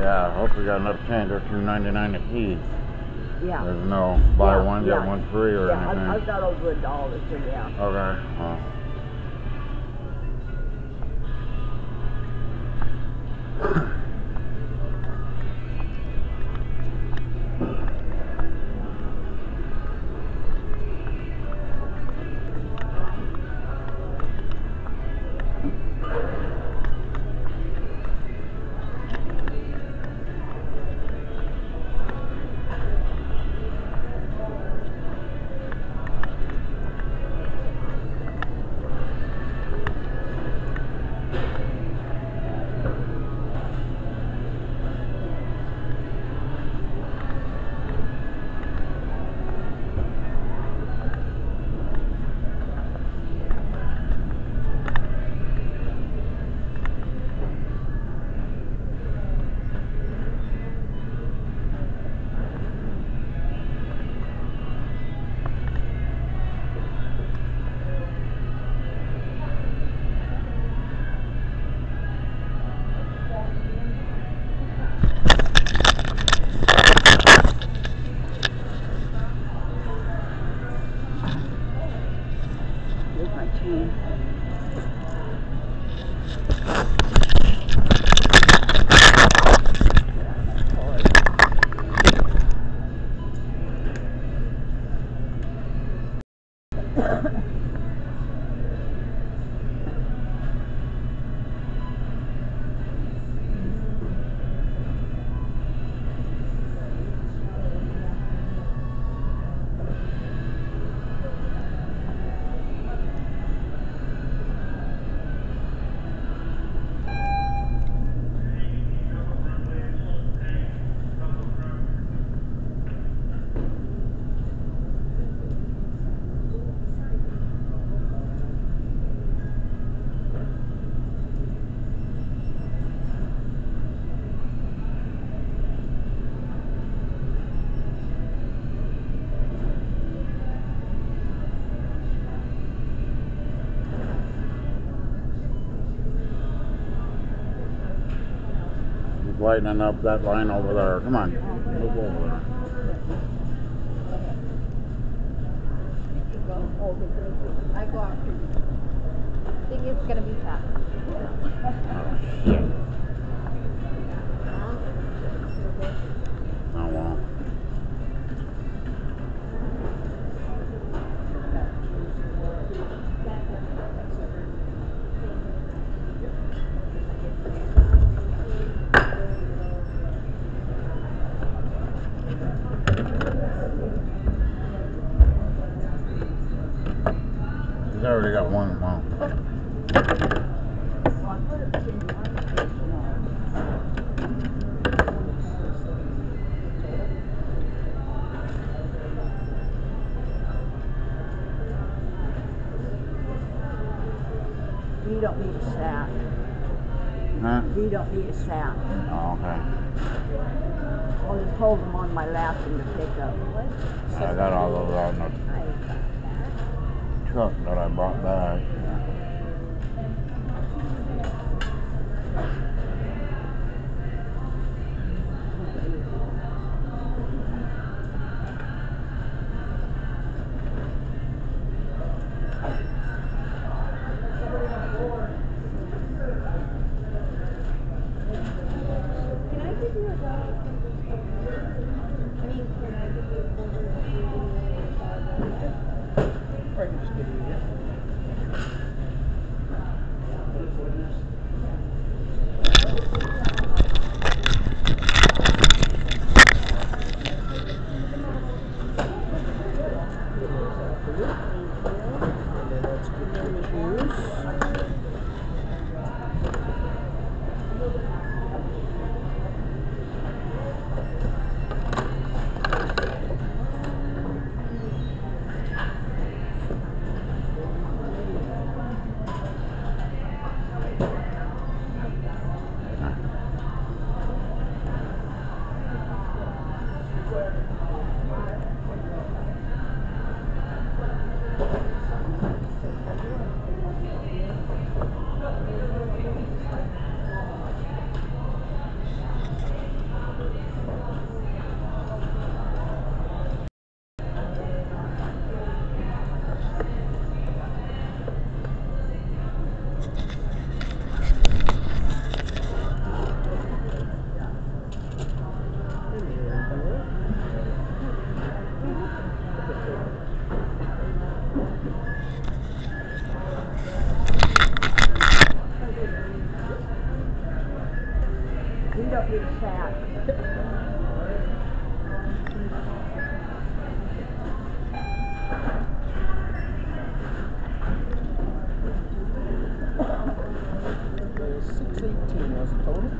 Yeah, I hope we got enough change. They're $2.99 a piece. Yeah. There's no buy one, get one free or anything. Yeah, I've got over $1, so yeah. Okay. Well. Here's my chain. Lightening up that line over there. Come on, move over there. I go after you. I think it's gonna be fast. Oh shit. Oh well. He's already got one. Wow. You don't need a sack. Huh? You don't need a sack. Oh, okay. I'll just hold them on my lap and to pick up. I got all those out in the truck that I brought back. Can I give you a dog? I mean, can I give you a quarter to give you a dog? Or just give you it. And then let's get your juice. end up being sad. There's 618 was the total.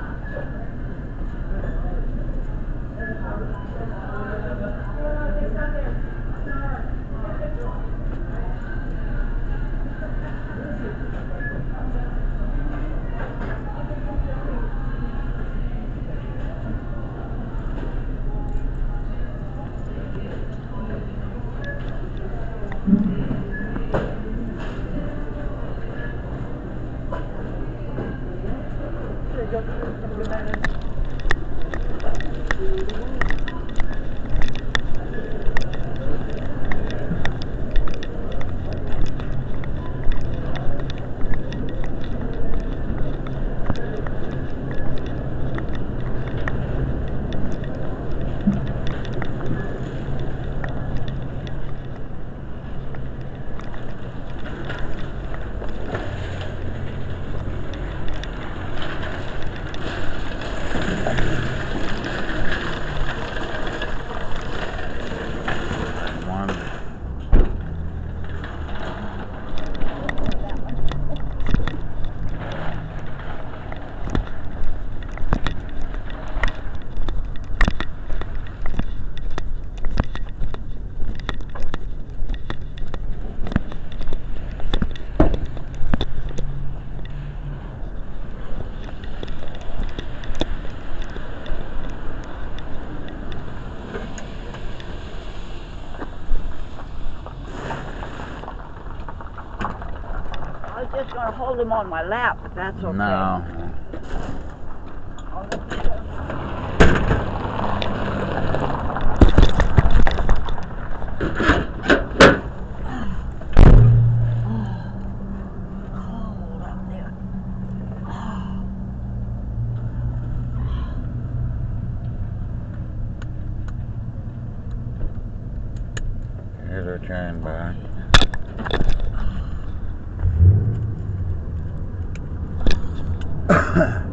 I was just going to hold him on my lap, but that's okay. No. Cold up there. Here's our train back.